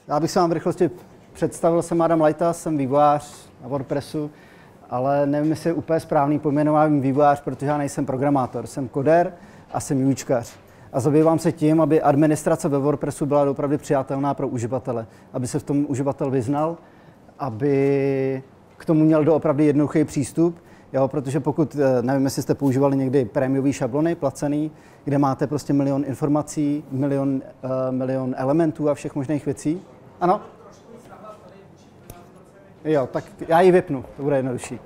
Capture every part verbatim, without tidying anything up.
Já bych se vám v rychlosti představil, jsem Adam Lajta, jsem vývojář na WordPressu, ale nevím, jestli je úplně správný pojmenování vývojář, protože já nejsem programátor, jsem koder a jsem UXkař. A zabývám se tím, aby administrace ve WordPressu byla opravdu přijatelná pro uživatele, aby se v tom uživatel vyznal, aby k tomu měl doopravdy jednoduchý přístup, jo, protože pokud, nevím, jestli jste používali někdy prémiový šablony, placený, kde máte prostě milion informací, milion, uh, milion elementů a všech možných věcí. Ano? Jo, tak já ji vypnu, to bude jednodušší.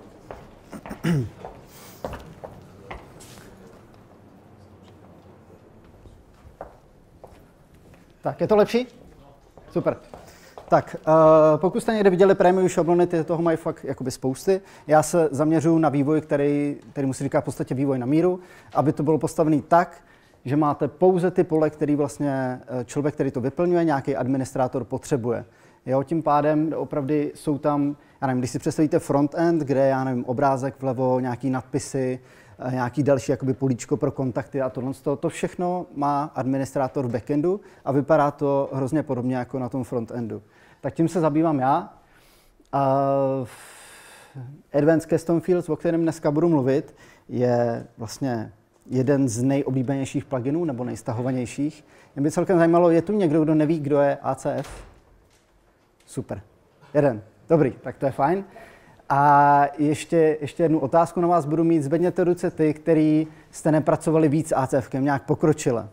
Tak, je to lepší? Super. Tak, uh, pokud jste někde viděli prémiový šablony, ty toho mají fakt jakoby spousty. Já se zaměřuji na vývoj, který, který musí říkat v podstatě vývoj na míru, aby to bylo postavené tak, že máte pouze ty pole, který vlastně člověk, který to vyplňuje, nějaký administrátor potřebuje. Jo, tím pádem opravdu jsou tam, já nevím, když si představíte frontend, kde já nevím, obrázek vlevo, nějaký nadpisy, nějaký další jakoby políčko pro kontakty a tohle, to všechno má administrátor v backendu a vypadá to hrozně podobně jako na tom frontendu. Tak tím se zabývám já. Uh, Advanced Custom Fields, o kterém dneska budu mluvit, je vlastně jeden z nejoblíbenějších pluginů nebo nejstahovanějších. Mě by celkem zajímalo, je tu někdo, kdo neví, kdo je A C F? Super. Jeden. Dobrý, tak to je fajn. A ještě, ještě jednu otázku na vás budu mít. Zvedněte ruce ty, který jste nepracovali víc ACFkem, nějak pokročile.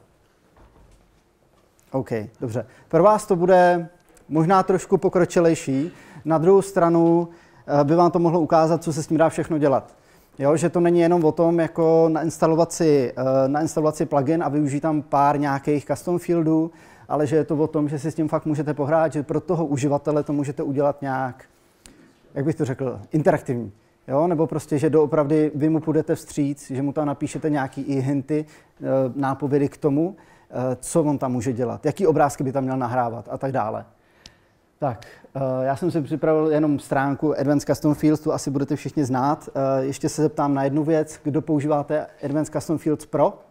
OK, dobře. Pro vás to bude možná trošku pokročilejší. Na druhou stranu by vám to mohlo ukázat, co se s tím dá všechno dělat. Jo, že to není jenom o tom, jako nainstalovat si, nainstalovat si plugin a využít tam pár nějakých custom fieldů, ale že je to o tom, že si s tím fakt můžete pohrát, že pro toho uživatele to můžete udělat nějak, jak bych to řekl, interaktivní. Jo? Nebo prostě, že doopravdy vy mu půjdete vstříc, že mu tam napíšete nějaký i hinty, nápovědy k tomu, co on tam může dělat, jaký obrázky by tam měl nahrávat a tak dále. Tak, já jsem si připravil jenom stránku Advanced Custom Fields, tu asi budete všichni znát. Ještě se zeptám na jednu věc, kdo používáte Advanced Custom Fields Pro?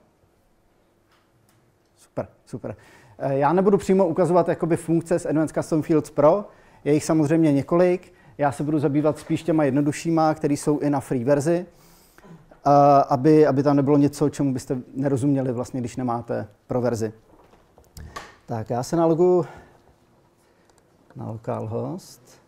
Super, super. Já nebudu přímo ukazovat jakoby funkce z Advanced Custom Fields Pro, je jich samozřejmě několik. Já se budu zabývat spíš těma jednoduššíma, které jsou i na free verzi, aby, aby tam nebylo něco, čemu byste nerozuměli vlastně, když nemáte pro verzi. Tak, já se naloguji na localhost.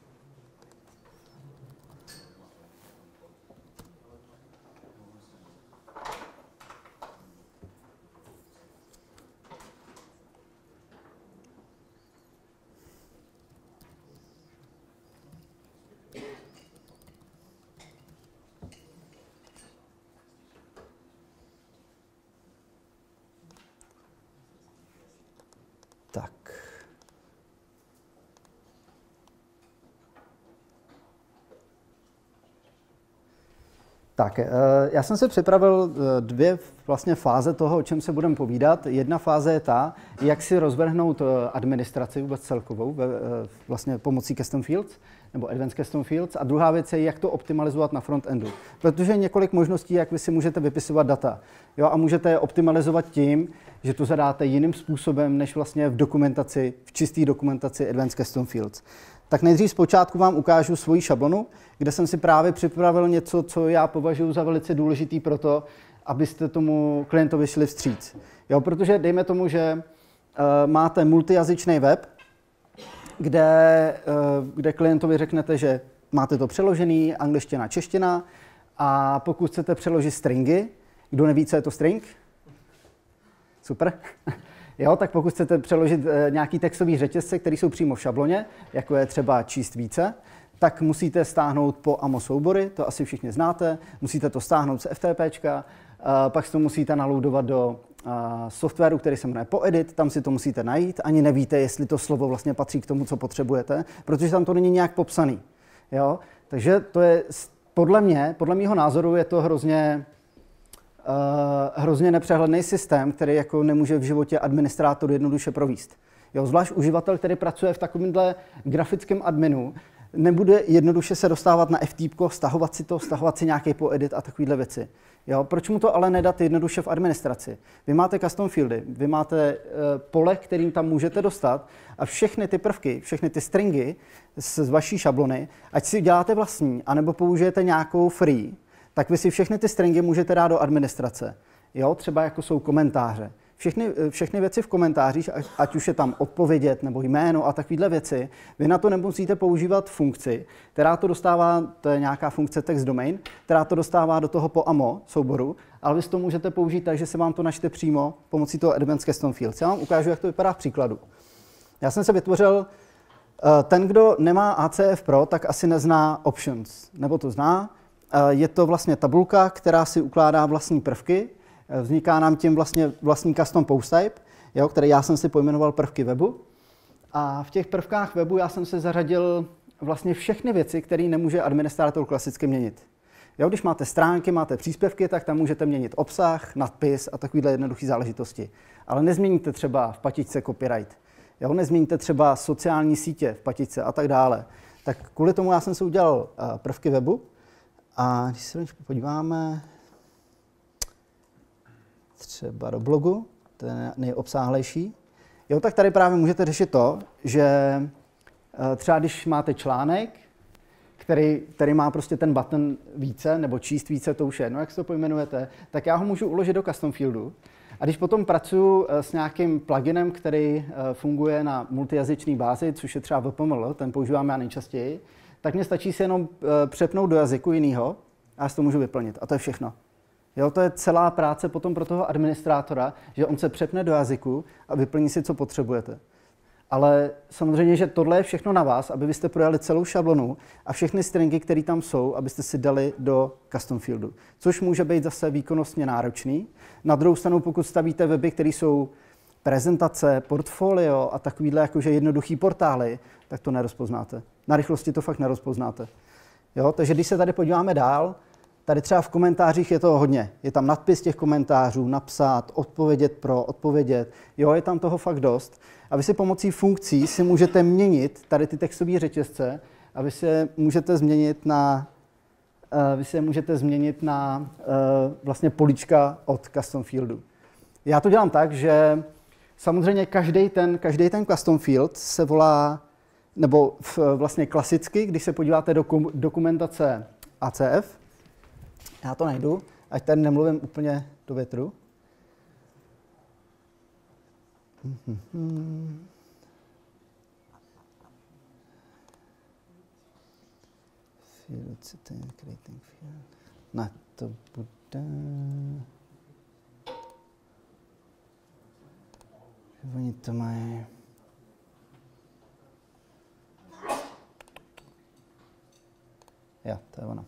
Tak. Tak, já jsem si připravil dvě vlastně fáze toho, o čem se budeme povídat. Jedna fáze je ta, jak si rozvrhnout administraci vůbec celkovou, vlastně pomocí Custom Fields, nebo Advanced Custom Fields. A druhá věc je, jak to optimalizovat na frontendu. Protože je několik možností, jak vy si můžete vypisovat data. Jo, a můžete je optimalizovat tím, že to zadáte jiným způsobem, než vlastně v dokumentaci, v čisté dokumentaci Advanced Custom Fields. Tak nejdřív zpočátku vám ukážu svoji šablonu, kde jsem si právě připravil něco, co já považuji za velice důležitý pro to, abyste tomu klientovi šli vstříc. Jo, protože dejme tomu, že uh, máte multijazyčný web, kde, uh, kde klientovi řeknete, že máte to přeložený, angličtina, čeština, a pokud chcete přeložit stringy, kdo neví, co je to string? Super. Jo, tak pokud chcete přeložit e, nějaký textový řetězce, které jsou přímo v šabloně, jako je třeba číst více, tak musíte stáhnout po A M O soubory, to asi všichni znáte, musíte to stáhnout z FTPčka, e, pak si to musíte naloadovat do e, softwaru, který se jmenuje Poedit, tam si to musíte najít, ani nevíte, jestli to slovo vlastně patří k tomu, co potřebujete, protože tam to není nějak popsaný. Jo? Takže to je, podle mě, podle mýho názoru je to hrozně... Uh, hrozně nepřehledný systém, který jako nemůže v životě administrátor jednoduše provést. Jo, zvlášť uživatel, který pracuje v takovémhle grafickém adminu, nebude jednoduše se dostávat na F T P, stahovat si to, stahovat si nějaký poedit a takovéhle věci. Jo? Proč mu to ale nedat jednoduše v administraci? Vy máte custom fieldy, vy máte uh, pole, kterým tam můžete dostat a všechny ty prvky, všechny ty stringy z, z vaší šablony, ať si děláte vlastní, anebo použijete nějakou free, tak vy si všechny ty stringy můžete dát do administrace. Jo? Třeba jako jsou komentáře. Všechny, všechny věci v komentářích, ať už je tam odpovědět nebo jméno a takovéhle věci, vy na to nemusíte používat funkci, která to dostává, to je nějaká funkce text domain, která to dostává do toho po A M O souboru, ale vy to můžete použít tak, že se vám to načte přímo pomocí toho Advanced Custom Fields. Já vám ukážu, jak to vypadá v příkladu. Já jsem se vytvořil, ten, kdo nemá A C F Pro, tak asi nezná Options, nebo to zná. Je to vlastně tabulka, která si ukládá vlastní prvky. Vzniká nám tím vlastně vlastní custom post type, jo, který já jsem si pojmenoval prvky webu. A v těch prvkách webu já jsem se zařadil vlastně všechny věci, které nemůže administrátor klasicky měnit. Jo, když máte stránky, máte příspěvky, tak tam můžete měnit obsah, nadpis a takovéhle jednoduché záležitosti. Ale nezměníte třeba v patičce copyright. Jo, nezměníte třeba sociální sítě v patičce a tak dále. Tak kvůli tomu já jsem si udělal prvky webu. A když se podíváme třeba do blogu, to je nejobsáhlejší, jo, tak tady právě můžete řešit to, že třeba když máte článek, který, který má prostě ten button více, nebo číst více, to už je jedno, jak si to pojmenujete, tak já ho můžu uložit do custom fieldu. A když potom pracuji s nějakým pluginem, který funguje na multijazyčné bázi, což je třeba V P M L, ten používám já nejčastěji, tak mně stačí si jenom přepnout do jazyku jinýho a já si to můžu vyplnit. A to je všechno. Jo, to je celá práce potom pro toho administrátora, že on se přepne do jazyku a vyplní si, co potřebujete. Ale samozřejmě, že tohle je všechno na vás, aby byste projeli celou šablonu a všechny stringy, které tam jsou, abyste si dali do custom fieldu. Což může být zase výkonnostně náročný. Na druhou stranu, pokud stavíte weby, které jsou prezentace, portfolio a takovýhle jakože jednoduchý portály, tak to nerozpoznáte. Na rychlosti to fakt nerozpoznáte. Jo, takže když se tady podíváme dál, tady třeba v komentářích je to hodně. Je tam nadpis těch komentářů, napsat, odpovědět pro, odpovědět. Jo, je tam toho fakt dost. A vy si pomocí funkcí si můžete měnit tady ty textové řetězce a vy si je můžete změnit na, uh, vy si je můžete změnit na uh, vlastně políčka od custom fieldu. Já to dělám tak, že samozřejmě každý ten, každý ten custom field se volá, nebo v, vlastně klasicky, když se podíváte do dokumentace A C F, já to najdu, ať tady nemluvím úplně do větru. Ne, to bude... Oni to mají... Jo, to je ono.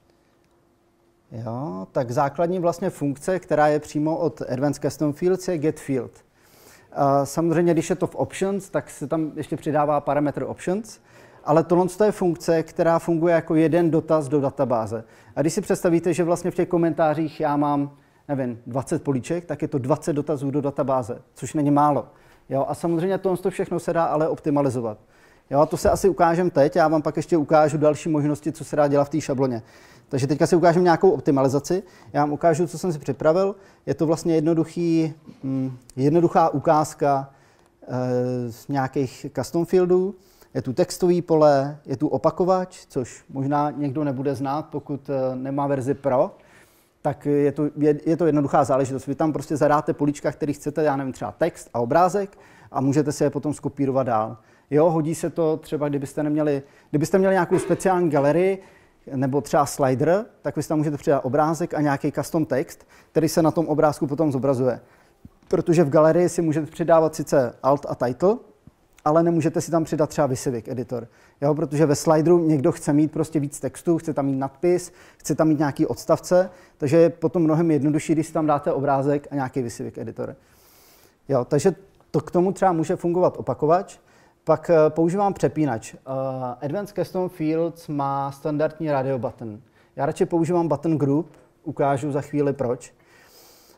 Jo, tak základní vlastně funkce, která je přímo od Advanced Custom Fields, je getField. Samozřejmě, když je to v Options, tak se tam ještě přidává parametr Options, ale tohle je funkce, která funguje jako jeden dotaz do databáze. A když si představíte, že vlastně v těch komentářích já mám, nevím, dvacet políček, tak je to dvacet dotazů do databáze, což není málo. Jo, a samozřejmě tohle všechno se dá ale optimalizovat. Jo, a to se asi ukážem teď, já vám pak ještě ukážu další možnosti, co se dá dělat v té šabloně. Takže teďka si ukážu nějakou optimalizaci. Já vám ukážu, co jsem si připravil. Je to vlastně jednoduchý, hm, jednoduchá ukázka e, z nějakých custom fieldů. Je tu textový pole, je tu opakovač, což možná někdo nebude znát, pokud e, nemá verzi Pro. Tak je to, je, je to jednoduchá záležitost. Vy tam prostě zadáte políčka, který chcete, já nevím, třeba text a obrázek a můžete si je potom skopírovat dál. Jo, hodí se to třeba, kdybyste neměli, kdybyste měli nějakou speciální galerii, nebo třeba slider, tak vy si tam můžete přidat obrázek a nějaký custom text, který se na tom obrázku potom zobrazuje. Protože v galerii si můžete přidávat sice alt a title, ale nemůžete si tam přidat třeba Visivik editor. Jo, protože ve slideru někdo chce mít prostě víc textu, chce tam mít nadpis, chce tam mít nějaký odstavce, takže je potom mnohem jednodušší, když si tam dáte obrázek a nějaký Visivik editor. Jo, takže to k tomu třeba může fungovat opakovač. Pak uh, používám přepínač. Uh, Advanced Custom Fields má standardní radio button. Já radši používám button group, ukážu za chvíli proč.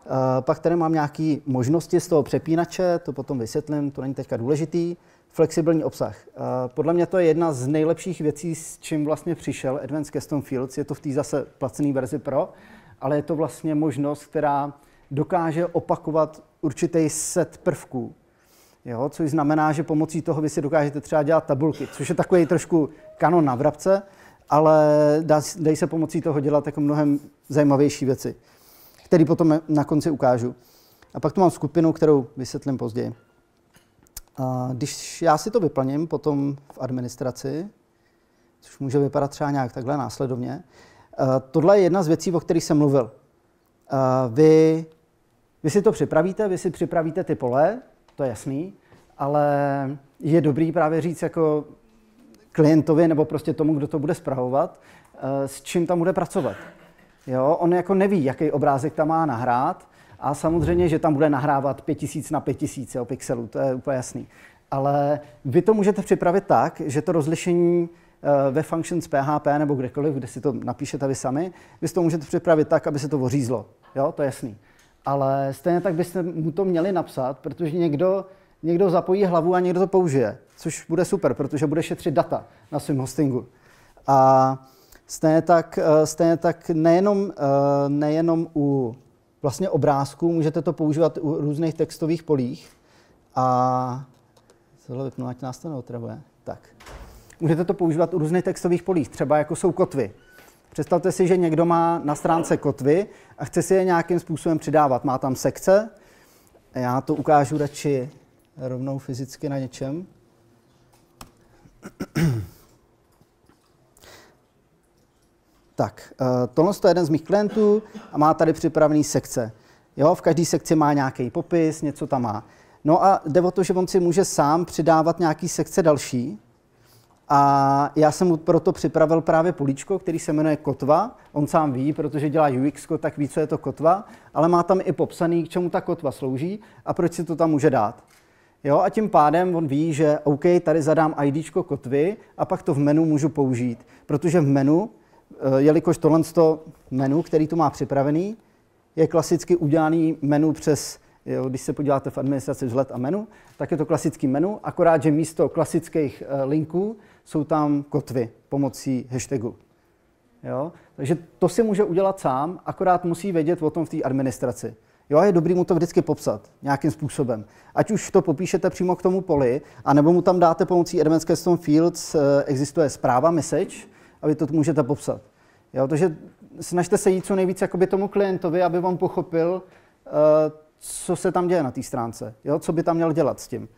Pak tady mám nějaké možnosti z toho přepínače, to potom vysvětlím, to není teďka důležitý. Flexibilní obsah. Podle mě to je jedna z nejlepších věcí, s čím vlastně přišel Advanced Custom Fields. Je to v té zase placené verzi Pro, ale je to vlastně možnost, která dokáže opakovat určitý set prvků. Jo, což znamená, že pomocí toho vy si dokážete třeba dělat tabulky, což je takový trošku kanon na vrabce, ale dá, dají se pomocí toho dělat jako mnohem zajímavější věci, které potom na konci ukážu. A pak tu mám skupinu, kterou vysvětlím později. A když já si to vyplním potom v administraci, což může vypadat třeba nějak takhle následovně, tohle je jedna z věcí, o kterých jsem mluvil. Vy, vy si to připravíte, vy si připravíte ty pole, to je jasný, ale je dobrý právě říct jako klientovi nebo prostě tomu, kdo to bude spravovat, s čím tam bude pracovat. Jo? On jako neví, jaký obrázek tam má nahrát a samozřejmě, že tam bude nahrávat pět tisíc na pět tisíc pixelů, to je úplně jasný. Ale vy to můžete připravit tak, že to rozlišení ve functions P H P nebo kdekoliv, kde si to napíšete vy sami, vy to můžete připravit tak, aby se to ořízlo. Jo? To je jasný. Ale stejně tak byste mu to měli napsat, protože někdo, někdo zapojí hlavu a někdo to použije, což bude super, protože bude šetřit data na svém hostingu. A stejně tak, stejně tak nejenom, nejenom u vlastně obrázků, můžete to používat u různých textových polích. A tohle vypnu, ať nás to neotravuje. Tak. Můžete to používat u různých textových polích, třeba jako jsou kotvy. Představte si, že někdo má na stránce kotvy a chce si je nějakým způsobem přidávat. Má tam sekce, já to ukážu radši rovnou fyzicky na něčem. Tak, tohle je jeden z mých klientů a má tady připravený sekce. Jo, v každé sekci má nějaký popis, něco tam má. No a jde o to, že on si může sám přidávat nějaký sekce další. A já jsem mu proto připravil právě políčko, který se jmenuje kotva. On sám ví, protože dělá U X, tak ví, co je to kotva, ale má tam i popsaný, k čemu ta kotva slouží a proč si to tam může dát. Jo, a tím pádem on ví, že OK, tady zadám IDčko kotvy a pak to v menu můžu použít, protože v menu, jelikož tohle menu, který tu má připravený, je klasicky udělaný menu přes, jo, když se podíváte v administraci vzhled a menu, tak je to klasický menu, akorát, že místo klasických linků jsou tam kotvy pomocí hashtagu. Jo? Takže to si může udělat sám, akorát musí vědět o tom v té administraci. Jo, je dobrý mu to vždycky popsat nějakým způsobem. Ať už to popíšete přímo k tomu poli, anebo mu tam dáte pomocí Advanced Custom Fields, existuje zpráva, message, a vy to můžete popsat. Jo, takže snažte se jít co nejvíc jakoby tomu klientovi, aby on pochopil, co se tam děje na té stránce, jo, co by tam měl dělat s tím.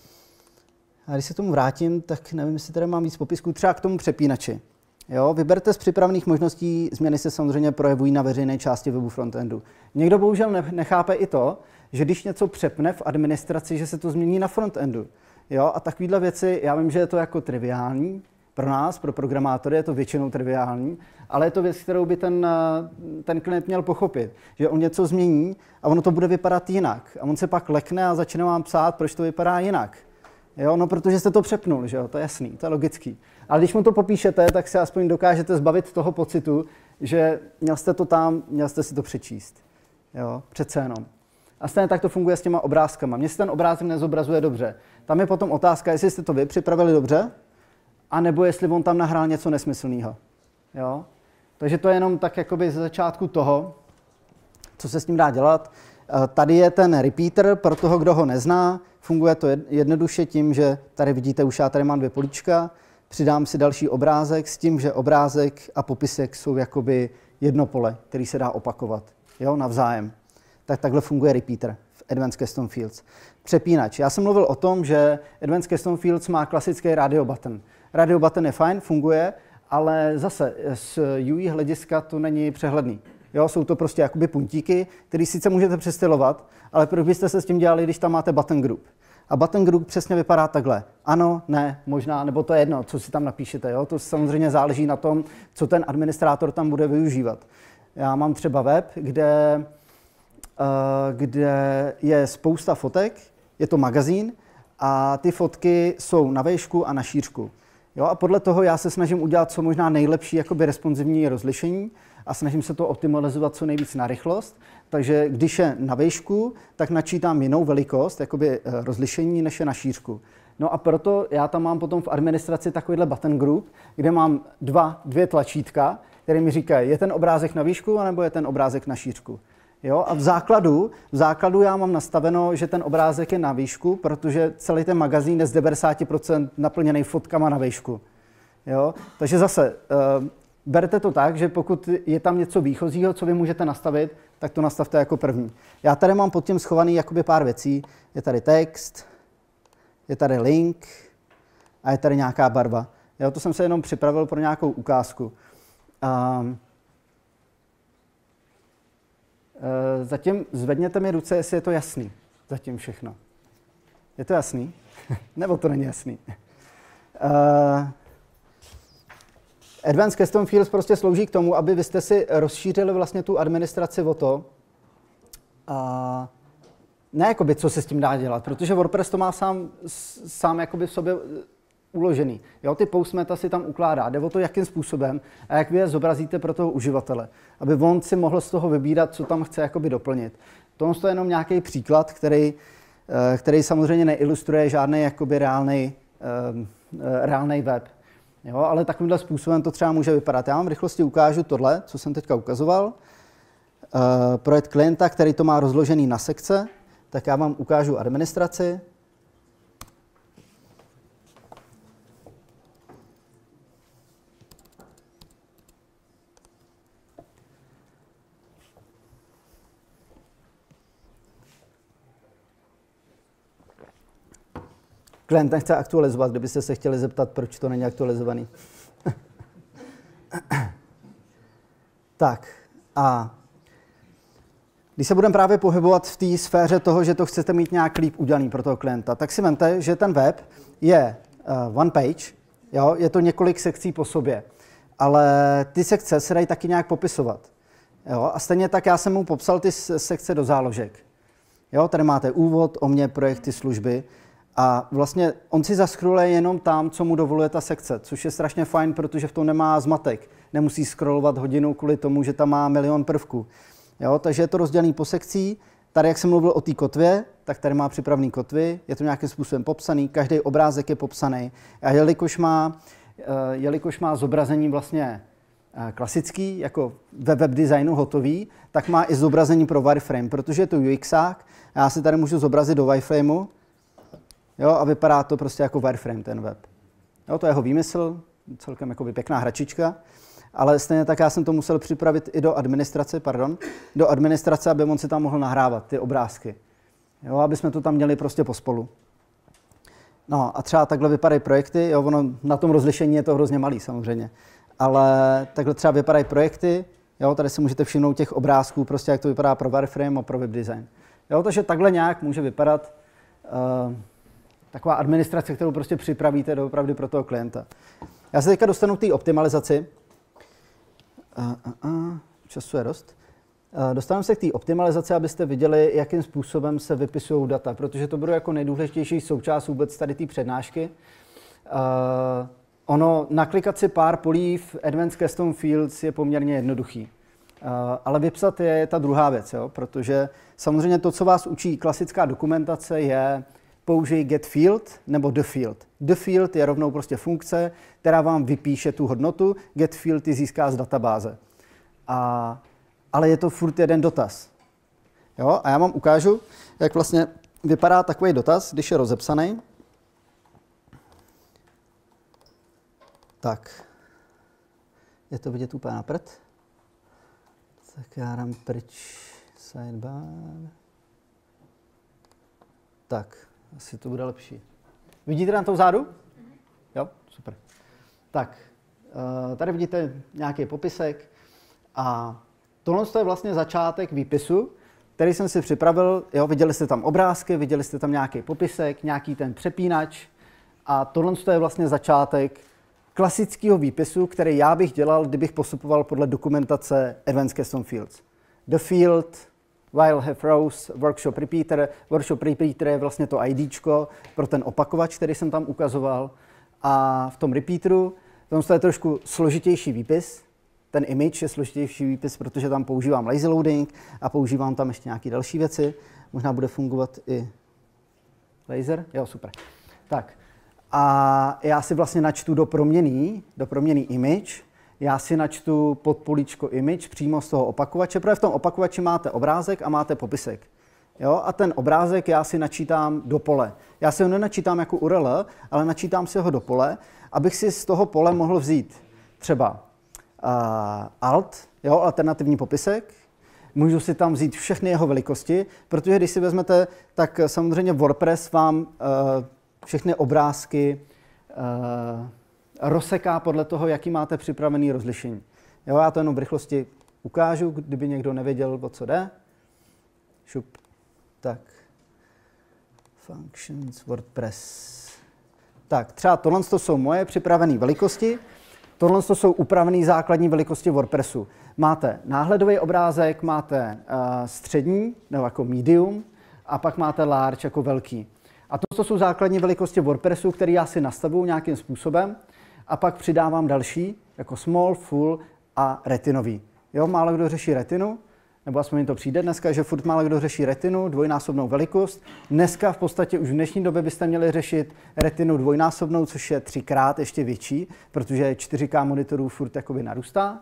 A když se k tomu vrátím, tak nevím, jestli tady mám víc popisků, třeba k tomu přepínači. Jo, vyberte z připravených možností, změny se samozřejmě projevují na veřejné části webu frontendu. Někdo bohužel nechápe i to, že když něco přepne v administraci, že se to změní na frontendu. Jo, a takovéhle věci, já vím, že je to jako triviální, pro nás, pro programátory je to většinou triviální, ale je to věc, kterou by ten, ten klient měl pochopit, že on něco změní a ono to bude vypadat jinak. A on se pak lekne a začne vám psát, proč to vypadá jinak. Jo, no protože jste to přepnul, že jo, to je jasný, to je logický. Ale když mu to popíšete, tak se aspoň dokážete zbavit toho pocitu, že měl jste to tam, měl jste si to přečíst. Jo, přece jenom. A stejně tak to funguje s těma obrázkama. Mně se ten obrázek nezobrazuje dobře. Tam je potom otázka, jestli jste to vy připravili dobře, anebo jestli on tam nahrál něco nesmyslného. Jo? Takže to je jenom tak jakoby ze začátku toho, co se s ním dá dělat. Tady je ten repeater, pro toho, kdo ho nezná. Funguje to jednoduše tím, že tady vidíte, už já tady mám dvě políčka, přidám si další obrázek s tím, že obrázek a popisek jsou jakoby jedno pole, který se dá opakovat, jo, navzájem. Tak takhle funguje repeater v Advanced Custom Fields. Přepínač. Já jsem mluvil o tom, že Advanced Custom Fields má klasický radio button. Radio button je fajn, funguje, ale zase z U I hlediska to není přehledný. Jo, jsou to prostě jakoby puntíky, které sice můžete přestylovat, ale proč byste se s tím dělali, když tam máte button group. A button group přesně vypadá takhle. Ano, ne, možná, nebo to je jedno, co si tam napíšete. Jo? To samozřejmě záleží na tom, co ten administrátor tam bude využívat. Já mám třeba web, kde, uh, kde je spousta fotek, je to magazín a ty fotky jsou na výšku a na šířku. Jo, a podle toho já se snažím udělat co možná nejlepší jakoby responsivní rozlišení a snažím se to optimalizovat co nejvíc na rychlost. Takže když je na výšku, tak načítám jinou velikost, jakoby rozlišení, než je na šířku. No a proto já tam mám potom v administraci takovýhle button group, kde mám dva, dvě tlačítka, které mi říkají, je ten obrázek na výšku, anebo je ten obrázek na šířku. Jo? A v základu, v základu já mám nastaveno, že ten obrázek je na výšku, protože celý ten magazín je z devadesát procent naplněný fotkama na výšku. Jo? Takže zase, uh, berte to tak, že pokud je tam něco výchozího, co vy můžete nastavit, tak to nastavte jako první. Já tady mám pod tím schovaný jakoby pár věcí. Je tady text, je tady link a je tady nějaká barva. Jo? To jsem se jenom připravil pro nějakou ukázku. Um, Zatím zvedněte mi ruce, jestli je to jasný. Zatím všechno. Je to jasný? Nebo to není jasný? Uh, Advanced Custom Fields prostě slouží k tomu, aby vy jste si rozšířili vlastně tu administraci o to, uh, ne jakoby, co se s tím dá dělat, protože WordPress to má sám, sám jakoby v sobě uložený. Jo, ty postmeta si tam ukládá. Jde o to, jakým způsobem a jak vy je zobrazíte pro toho uživatele, aby on si mohl z toho vybírat, co tam chce jakoby doplnit. Tohle je jenom nějaký příklad, který, který samozřejmě neilustruje žádný jakoby reálný, reálný web. Jo, ale takovýmhle způsobem to třeba může vypadat. Já vám v rychlosti ukážu tohle, co jsem teďka ukazoval. Projekt klienta, který to má rozložený na sekce, tak já vám ukážu administraci. Klient nechce aktualizovat, kdybyste se chtěli zeptat, proč to není aktualizovaný. Tak a když se budeme právě pohybovat v té sféře toho, že to chcete mít nějak líp udělaný pro toho klienta, tak si vemte, že ten web je uh, one page, jo, je to několik sekcí po sobě, ale ty sekce se dají taky nějak popisovat. Jo, a stejně tak já jsem mu popsal ty sekce do záložek. Jo, tady máte úvod, o mě, projekty, služby. A vlastně on si zaskroluje jenom tam, co mu dovoluje ta sekce, což je strašně fajn, protože v tom nemá zmatek. Nemusí scrollovat hodinu kvůli tomu, že tam má milion prvků. Jo, takže je to rozdělený po sekcí. Tady, jak jsem mluvil o té kotvě, tak tady má připravený kotvy, je to nějakým způsobem popsaný, každý obrázek je popsaný. A jelikož má, jelikož má zobrazení vlastně klasický, jako ve web designu hotový, tak má i zobrazení pro wireframe, protože je to UXák. Já si tady můžu zobrazit do wireframeu. Jo, a vypadá to prostě jako wireframe, ten web. Jo, to je jeho výmysl, celkem jakoby pěkná hračička, ale stejně tak já jsem to musel připravit i do administrace, pardon, do administrace, aby on si tam mohl nahrávat ty obrázky. Jo, aby jsme to tam měli prostě pospolu. No a třeba takhle vypadají projekty, jo, ono na tom rozlišení je to hrozně malý samozřejmě, ale takhle třeba vypadají projekty, jo, tady si můžete všimnout těch obrázků, prostě jak to vypadá pro wireframe a pro web design. Jo, takže takhle nějak může vypadat uh, taková administrace, kterou prostě připravíte doopravdy pro toho klienta. Já se teďka dostanu k té optimalizaci. Uh, uh, uh, času je dost. Uh, dostanu se k té optimalizaci, abyste viděli, jakým způsobem se vypisují data, protože to bude jako nejdůležitější součást vůbec tady té přednášky. Uh, ono, naklikat si pár polí v Advanced Custom Fields je poměrně jednoduchý. Uh, ale vypsat je ta druhá věc, jo? Protože samozřejmě to, co vás učí klasická dokumentace, je použij getField nebo theField. theField je rovnou prostě funkce, která vám vypíše tu hodnotu, getField ji získá z databáze. A, ale je to furt jeden dotaz. Jo? A já vám ukážu, jak vlastně vypadá takový dotaz, když je rozepsaný. Tak, je to vidět úplně na prd. Tak já dám pryč sidebar. Tak. Asi to bude lepší. Vidíte na to vzadu? Jo, super. Tak, tady vidíte nějaký popisek a tohle je vlastně začátek výpisu, který jsem si připravil. Jo, viděli jste tam obrázky, viděli jste tam nějaký popisek, nějaký ten přepínač a tohle je vlastně začátek klasického výpisu, který já bych dělal, kdybych postupoval podle dokumentace Advanced Custom Fields. The field, while have rows, workshop repeater. Workshop repeater je vlastně to IDčko pro ten opakovač, který jsem tam ukazoval. A v tom repeateru, to je trošku složitější výpis. Ten image je složitější výpis, protože tam používám lazy loading a používám tam ještě nějaké další věci. Možná bude fungovat i laser. Jo, super. Tak. A já si vlastně načtu do proměnný, do proměnný image, já si načtu pod políčko image přímo z toho opakovače, protože v tom opakovači máte obrázek a máte popisek. Jo? A ten obrázek já si načítám do pole. Já si ho nenačítám jako U R L, ale načítám si ho do pole, abych si z toho pole mohl vzít třeba uh, alt, jo? Alternativní popisek. Můžu si tam vzít všechny jeho velikosti, protože když si vezmete, tak samozřejmě WordPress vám uh, všechny obrázky uh, rozseká podle toho, jaký máte připravený rozlišení. Jo, já to jenom v rychlosti ukážu, kdyby někdo nevěděl, o co jde. Šup. Tak. Functions WordPress. Tak, třeba tohle jsou moje připravené velikosti. Tohle jsou upravené základní velikosti WordPressu. Máte náhledový obrázek, máte uh, střední, nebo jako medium, a pak máte large jako velký. A to jsou základní velikosti WordPressu, které já si nastavuju nějakým způsobem a pak přidávám další, jako small, full a retinový. Jo, málo kdo řeší retinu, nebo aspoň mi to přijde dneska, že furt málo kdo řeší retinu, dvojnásobnou velikost. Dneska v podstatě už v dnešní době byste měli řešit retinu dvojnásobnou, což je třikrát ještě větší, protože čtyři ká monitorů furt jakoby narůstá.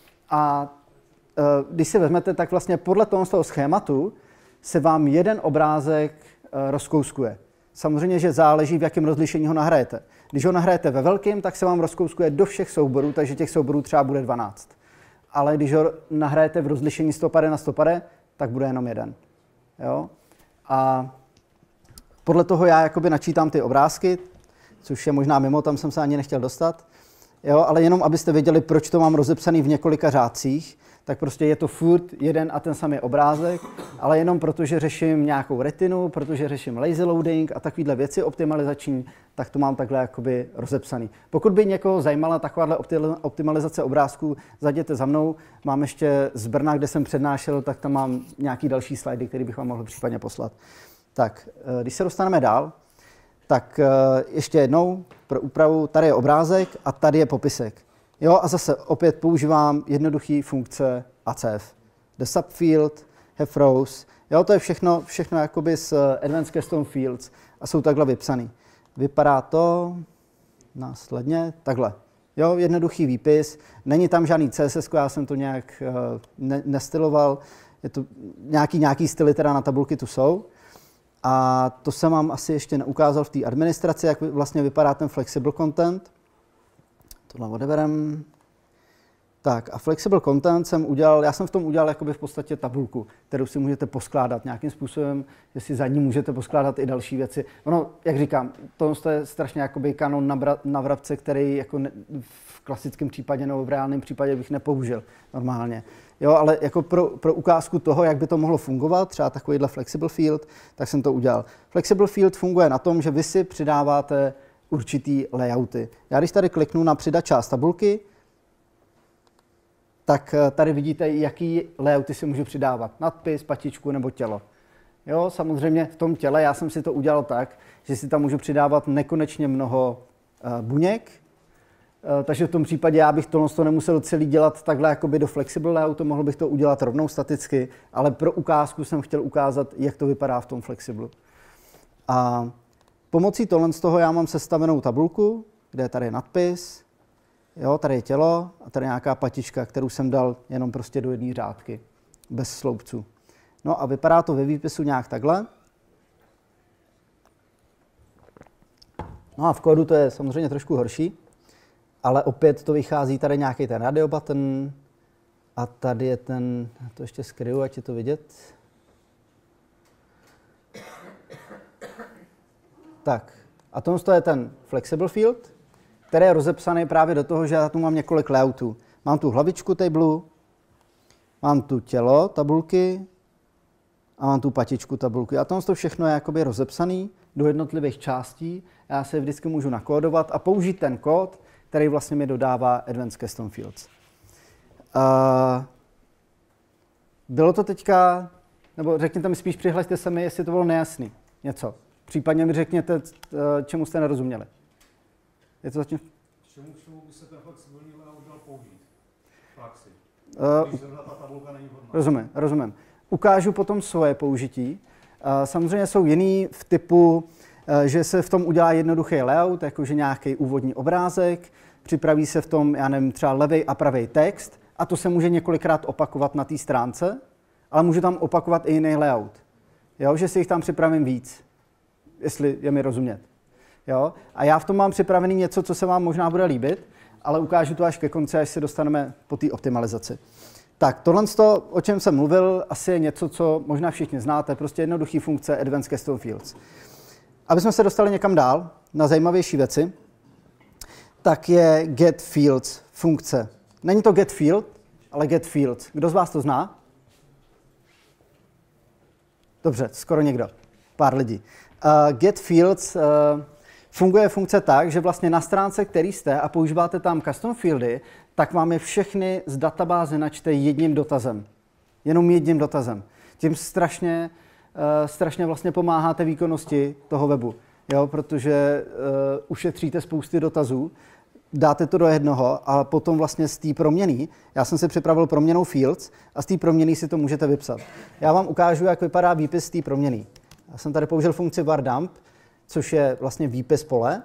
A e, když si vezmete, tak vlastně podle toho, z toho schématu se vám jeden obrázek e, rozkouskuje. Samozřejmě, že záleží, v jakém rozlišení ho nahrajete. Když ho nahrajete ve velkém, tak se vám rozkouskuje do všech souborů, takže těch souborů třeba bude dvanáct. Ale když ho nahrajete v rozlišení sto padesát na sto padesát, tak bude jenom jeden. Jo? A podle toho já jakoby načítám ty obrázky, což je možná mimo, tam jsem se ani nechtěl dostat. Jo? Ale jenom abyste věděli, proč to mám rozepsaný v několika řádcích, tak prostě je to furt jeden a ten samý obrázek, ale jenom proto, že řeším nějakou retinu, protože řeším lazy loading a takovéhle věci optimalizační, tak to mám takhle jakoby rozepsaný. Pokud by někoho zajímala takováhle optimalizace obrázků, zajděte za mnou. Mám ještě z Brna, kde jsem přednášel, tak tam mám nějaký další slajdy, které bych vám mohl případně poslat. Tak, když se dostaneme dál, tak ještě jednou pro úpravu, tady je obrázek a tady je popisek. Jo, a zase opět používám jednoduché funkce A C F. The subfield, have rows. Jo, to je všechno, všechno jakoby z Advanced Custom Fields a jsou takhle vypsaný. Vypadá to následně takhle. Jo, jednoduchý výpis. Není tam žádný C S S, já jsem to nějak uh, ne, nestyloval. Je to nějaký, nějaký styly teda na tabulky tu jsou. A to jsem vám asi ještě neukázal v té administraci, jak vlastně vypadá ten flexible content. Tohle odeberem. Tak a flexible content jsem udělal, já jsem v tom udělal jakoby v podstatě tabulku, kterou si můžete poskládat nějakým způsobem, že si za ní můžete poskládat i další věci. Ono, jak říkám, to je strašně jakoby kanon na, na vrabce, který jako ne, v klasickém případě nebo v reálném případě bych nepoužil normálně. Jo, ale jako pro, pro ukázku toho, jak by to mohlo fungovat, třeba takovýhle flexible field, tak jsem to udělal. Flexible field funguje na tom, že vy si přidáváte určitý layouty. Já když tady kliknu na přidat část tabulky, tak tady vidíte, jaký layouty si můžu přidávat. Nadpis, patičku nebo tělo. Jo, samozřejmě v tom těle já jsem si to udělal tak, že si tam můžu přidávat nekonečně mnoho uh, buněk, uh, takže v tom případě já bych tohle nemusel celý dělat takhle jakoby do flexible layoutu, mohl bych to udělat rovnou staticky, ale pro ukázku jsem chtěl ukázat, jak to vypadá v tom flexible. A pomocí tohle z toho já mám sestavenou tabulku, kde je tady nadpis, jo, tady je tělo a tady nějaká patička, kterou jsem dal jenom prostě do jedné řádky, bez sloupců. No a vypadá to ve výpisu nějak takhle. No a v kódu to je samozřejmě trošku horší, ale opět to vychází tady nějaký ten radio button a tady je ten, to ještě skryju, ať je to vidět. Tak, a tohle je ten flexible field, který je rozepsaný právě do toho, že já tu mám několik layoutů. Mám tu hlavičku tablu, mám tu tělo tabulky a mám tu patičku tabulky. A tohle všechno je jakoby rozepsaný do jednotlivých částí. Já se vždycky můžu nakódovat a použít ten kód, který vlastně mi dodává Advanced Custom Fields. Uh, bylo to teďka, nebo řekněte mi spíš, přihlašte se mi, jestli to bylo nejasný něco. Případně mi řekněte, čemu jste nerozuměli. Je to zatím... Čemu, čemu by se ten flexibilní layout dal použít v praxi? Uh, Když zrovna ta tabulka není vhodná. Rozumím, rozumím. Ukážu potom svoje použití. Uh, samozřejmě jsou jiný v typu, uh, že se v tom udělá jednoduchý layout, jakože nějaký úvodní obrázek, připraví se v tom, já nevím, třeba levej a pravej text a to se může několikrát opakovat na té stránce, ale můžu tam opakovat i jiný layout. Jo, že si jich tam připravím víc, jestli je mi rozumět. Jo? A já v tom mám připravený něco, co se vám možná bude líbit, ale ukážu to až ke konci, až se dostaneme po té optimalizaci. Tak, tohle, o čem jsem mluvil, asi je něco, co možná všichni znáte, prostě jednoduchý funkce Advanced Custom Fields. Aby jsme se dostali někam dál, na zajímavější věci, tak je Get Fields funkce. Není to Get Field, ale Get Fields. Kdo z vás to zná? Dobře, skoro někdo. Pár lidí. Uh, Get Fields uh, funguje funkce tak, že vlastně na stránce, který jste a používáte tam custom fieldy, tak vám je všechny z databáze načte jedním dotazem. Jenom jedním dotazem. Tím strašně, uh, strašně vlastně pomáháte výkonnosti toho webu, jo? Protože uh, ušetříte spousty dotazů, dáte to do jednoho a potom vlastně z té proměny, já jsem si připravil proměnou fields a z té proměny si to můžete vypsat. Já vám ukážu, jak vypadá výpis z té proměny. Já jsem tady použil funkci var dump, což je vlastně výpis pole.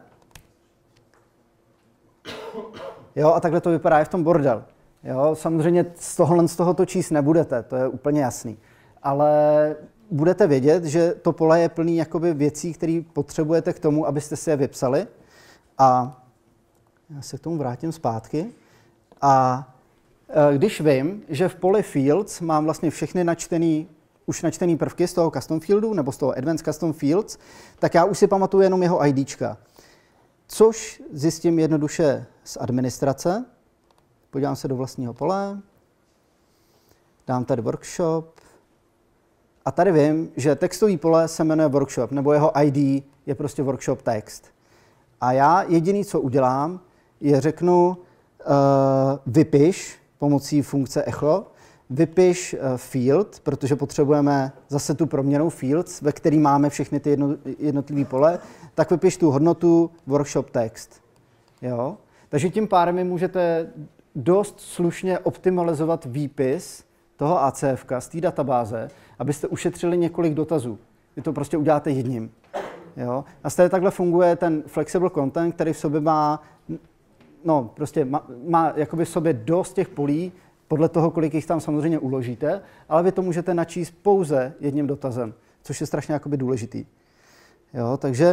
Jo, a takhle to vypadá i v tom bordel. Jo, samozřejmě z tohohle z toho to číst nebudete, to je úplně jasný. Ale budete vědět, že to pole je plný jakoby věcí, které potřebujete k tomu, abyste si je vypsali. A já se k tomu vrátím zpátky. A když vím, že v poli fields mám vlastně všechny načtený, už načtený prvky z toho custom fieldu nebo z toho Advanced Custom Fields, tak já už si pamatuju jenom jeho IDčka. Což zjistím jednoduše z administrace. Podívám se do vlastního pole, dám tady workshop a tady vím, že textový pole se jmenuje workshop, nebo jeho I D je prostě workshop text. A já jediný, co udělám, je řeknu uh, vypiš pomocí funkce echo, vypiš uh, field, protože potřebujeme zase tu proměnou fields, ve který máme všechny ty jedno, jednotlivé pole, tak vypiš tu hodnotu workshop text. Jo? Takže tím pádem mi můžete dost slušně optimalizovat výpis toho A C F ka z té databáze, abyste ušetřili několik dotazů. Vy to prostě uděláte jedním. Jo? A stejně takhle funguje ten flexible content, který v sobě má, no, prostě má, má jakoby v sobě dost těch polí, podle toho, kolik jich tam samozřejmě uložíte, ale vy to můžete načíst pouze jedním dotazem, což je strašně jakoby důležitý. Jo? Takže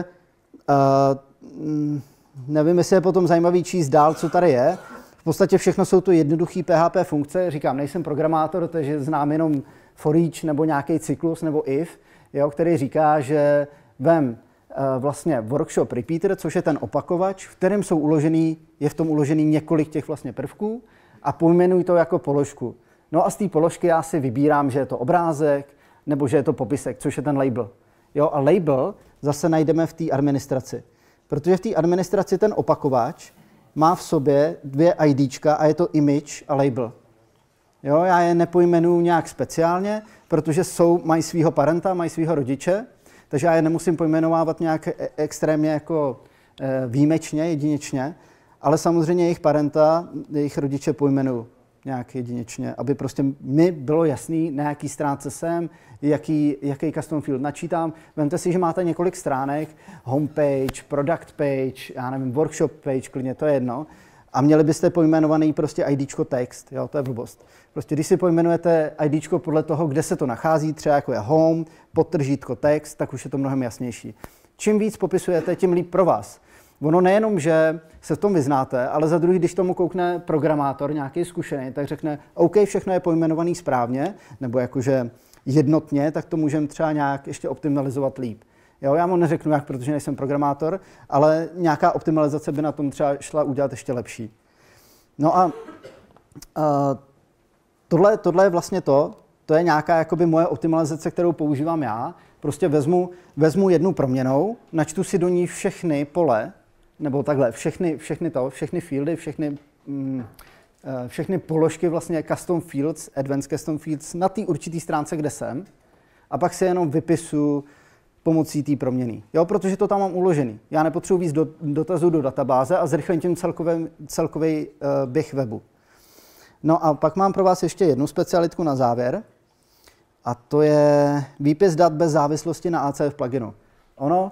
uh, nevím, jestli je potom zajímavý číst dál, co tady je. V podstatě všechno jsou to jednoduché P H P funkce. Říkám, nejsem programátor, takže znám jenom for each nebo nějaký cyklus nebo if, jo, který říká, že vem uh, vlastně workshop repeater, což je ten opakovač, v kterém jsou uložený, je v tom uložený několik těch vlastně prvků a pojmenuj to jako položku. No a z té položky já si vybírám, že je to obrázek nebo že je to popisek, což je ten label. Jo, a label zase najdeme v té administraci. Protože v té administraci ten opakovač má v sobě dvě IDčka a je to image a label. Jo, já je nepojmenuji nějak speciálně, protože jsou, mají svého parenta, mají svého rodiče, takže já je nemusím pojmenovávat nějak extrémně jako e, výjimečně, jedinečně, ale samozřejmě jejich parenta, jejich rodiče pojmenuji nějak jedinečně, aby prostě mi bylo jasný, na jaký stránce jsem, jaký, jaký custom field načítám. Vemte si, že máte několik stránek, homepage, product page, já nevím, workshop page, klidně, to je jedno. A měli byste pojmenovaný prostě IDčko text, jo, to je blbost. Prostě když si pojmenujete IDčko podle toho, kde se to nachází, třeba jako je home, podtržítko text, tak už je to mnohem jasnější. Čím víc popisujete, tím líp pro vás. Ono nejenom, že se v tom vyznáte, ale za druhý, když tomu koukne programátor, nějaký zkušený, tak řekne, OK, všechno je pojmenovaný správně, nebo jakože jednotně, tak to můžeme třeba nějak ještě optimalizovat líp. Jo, já mu neřeknu jak, protože nejsem programátor, ale nějaká optimalizace by na tom třeba šla udělat ještě lepší. No a, a tohle, tohle je vlastně to, to je nějaká jakoby moje optimalizace, kterou používám já. Prostě vezmu, vezmu jednu proměnou, načtu si do ní všechny pole, nebo takhle, všechny, všechny to, všechny fieldy, všechny, mm, všechny položky vlastně custom fields, advanced custom fields na té určité stránce, kde jsem. A pak si jenom vypisu pomocí té proměny. Jo, protože to tam mám uložený. Já nepotřebuji víc do, dotazů do databáze a zrychlím tím celkový, celkový uh, běh webu. No a pak mám pro vás ještě jednu specialitku na závěr. A to je výpis dat bez závislosti na A C F pluginu. Ono,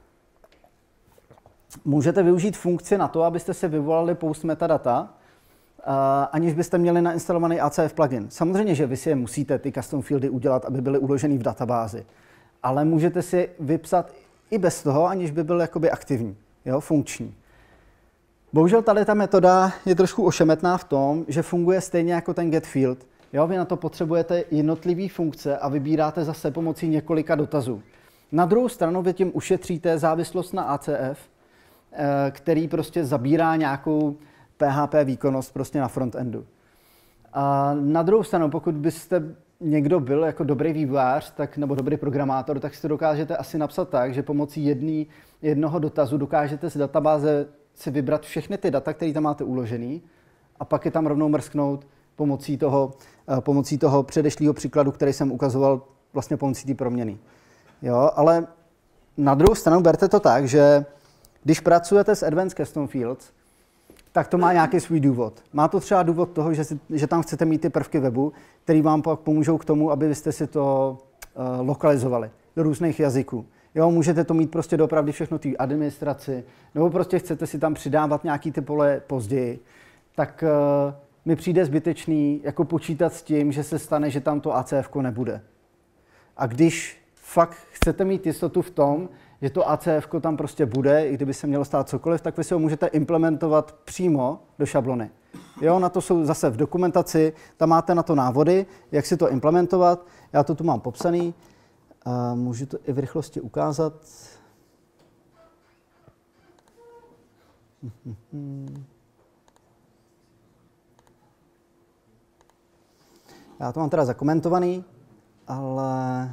můžete využít funkci na to, abyste si vyvolali post metadata, Uh, aniž byste měli nainstalovaný A C F plugin. Samozřejmě, že vy si je musíte, ty custom fieldy, udělat, aby byly uložený v databázi. Ale můžete si vypsat i bez toho, aniž by byl jakoby aktivní, jo, funkční. Bohužel tady ta metoda je trošku ošemetná v tom, že funguje stejně jako ten get field. Jo, vy na to potřebujete jednotlivé funkce a vybíráte zase pomocí několika dotazů. Na druhou stranu vy tím ušetříte závislost na A C F, který prostě zabírá nějakou P H P výkonnost prostě na frontendu. A na druhou stranu, pokud byste někdo byl jako dobrý vývojář, tak, nebo dobrý programátor, tak si to dokážete asi napsat tak, že pomocí jedný, jednoho dotazu dokážete z databáze si vybrat všechny ty data, které tam máte uložený, a pak je tam rovnou mrsknout pomocí toho, pomocí toho předešlého příkladu, který jsem ukazoval vlastně pomocí té proměny. Jo, ale na druhou stranu berte to tak, že když pracujete s Advanced Custom Fields, tak to má nějaký svůj důvod. Má to třeba důvod toho, že, si, že tam chcete mít ty prvky webu, které vám pak pomůžou k tomu, aby jste si to uh, lokalizovali do různých jazyků. Jo, můžete to mít prostě doopravdy všechno té administraci, nebo prostě chcete si tam přidávat nějaký ty pole později, tak uh, mi přijde zbytečný jako počítat s tím, že se stane, že tam to A C F ko nebude. A když fakt chcete mít jistotu v tom, že to A C F ko tam prostě bude, i kdyby se mělo stát cokoliv, tak vy si ho můžete implementovat přímo do šablony. Jo, na to jsou zase v dokumentaci, tam máte na to návody, jak si to implementovat. Já to tu mám popsaný, a můžu to i v rychlosti ukázat. Já to mám teda zakomentovaný, ale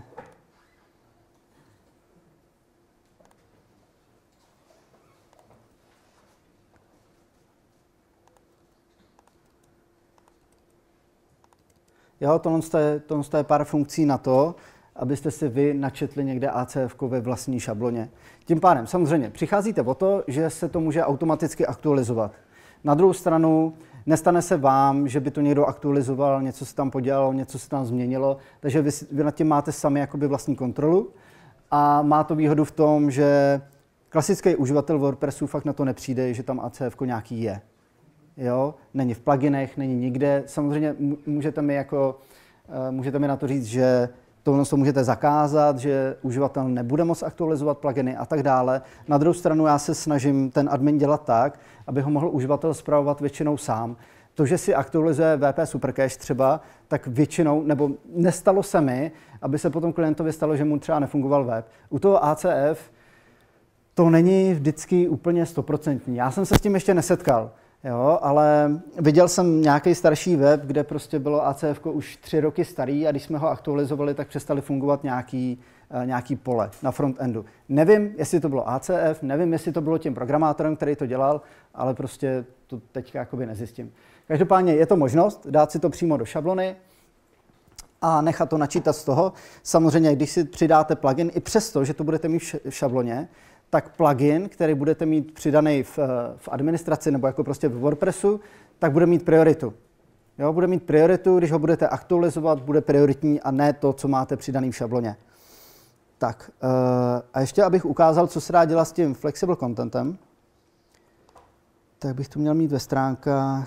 jo, tohle je, tohle je pár funkcí na to, abyste si vy načetli někde A C F ko ve vlastní šabloně. Tím pádem samozřejmě přicházíte o to, že se to může automaticky aktualizovat. Na druhou stranu nestane se vám, že by to někdo aktualizoval, něco se tam podělalo, něco se tam změnilo, takže vy, vy nad tím máte sami jakoby vlastní kontrolu a má to výhodu v tom, že klasický uživatel WordPressu fakt na to nepřijde, že tam A C F ko nějaký je. Jo, není v pluginech, není nikde. Samozřejmě můžete mi, jako, můžete mi na to říct, že tohle to můžete zakázat, že uživatel nebude moct aktualizovat pluginy a tak dále. Na druhou stranu já se snažím ten admin dělat tak, aby ho mohl uživatel spravovat většinou sám. To, že si aktualizuje V P Supercache třeba, tak většinou, nebo nestalo se mi, aby se potom klientovi stalo, že mu třeba nefungoval web. U toho A C F to není vždycky úplně stoprocentní. Já jsem se s tím ještě nesetkal. Jo, ale viděl jsem nějaký starší web, kde prostě bylo A C F ko už tři roky starý a když jsme ho aktualizovali, tak přestali fungovat nějaký, uh, nějaký pole na frontendu. Nevím, jestli to bylo A C F, nevím, jestli to bylo tím programátorem, který to dělal, ale prostě to teďka jakoby nezjistím. Každopádně je to možnost dát si to přímo do šablony a nechat to načítat z toho. Samozřejmě, když si přidáte plugin, i přesto, že to budete mít v šabloně, tak plugin, který budete mít přidaný v, v administraci nebo jako prostě v WordPressu, tak bude mít prioritu. Jo, bude mít prioritu, když ho budete aktualizovat, bude prioritní a ne to, co máte přidaný v šabloně. Tak, a ještě abych ukázal, co se dá dělat s tím flexible contentem, tak bych to měl mít ve stránkách.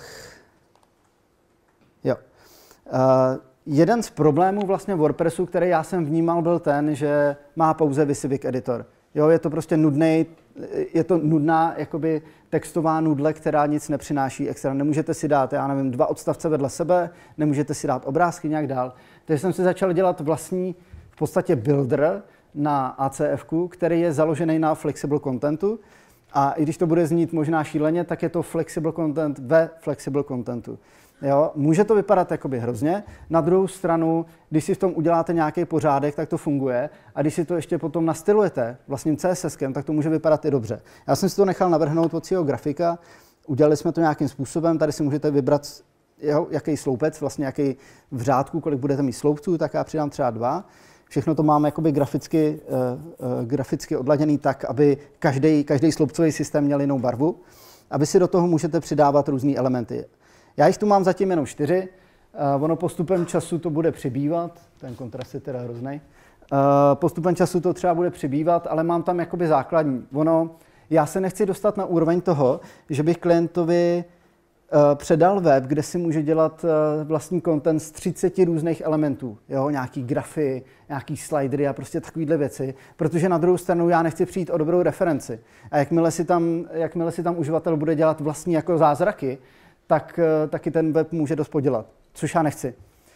Jo. Jeden z problémů vlastně WordPressu, který já jsem vnímal, byl ten, že má pouze Wysiwyg editor. Jo, je to prostě nudnej, je to nudná jakoby textová nudle, která nic nepřináší extra. Nemůžete si dát, já nevím, dva odstavce vedle sebe, nemůžete si dát obrázky nějak dál. Takže jsem si začal dělat vlastní v podstatě builder na A C F ku, který je založený na flexible contentu. A i když to bude znít možná šíleně, tak je to flexible content ve flexible contentu. Jo, může to vypadat jakoby hrozně, na druhou stranu, když si v tom uděláte nějaký pořádek, tak to funguje a když si to ještě potom nastylujete vlastním C S S kem, tak to může vypadat i dobře. Já jsem si to nechal navrhnout od svého grafika, udělali jsme to nějakým způsobem, tady si můžete vybrat, jeho, jaký sloupec, vlastně jaký v řádku, kolik budete mít sloupců, tak já přidám třeba dva. Všechno to máme jakoby graficky, uh, uh, graficky odladěný tak, aby každý, každý sloupcový systém měl jinou barvu. A vy si do toho můžete přidávat různé elementy. Já jich tu mám zatím jenom čtyři. Uh, ono postupem času to bude přibývat. Ten kontrast je teda hrozný. Uh, postupem času to třeba bude přibývat, ale mám tam jakoby základní. Ono, já se nechci dostat na úroveň toho, že bych klientovi uh, předal web, kde si může dělat uh, vlastní content z třiceti různých elementů. Jo? Nějaký grafy, nějaký slidery a prostě takovéhle věci. Protože na druhou stranu já nechci přijít o dobrou referenci. A jakmile si tam, jakmile si tam uživatel bude dělat vlastní jako zázraky, tak uh, taky ten web může dost podělat. Což já nechci.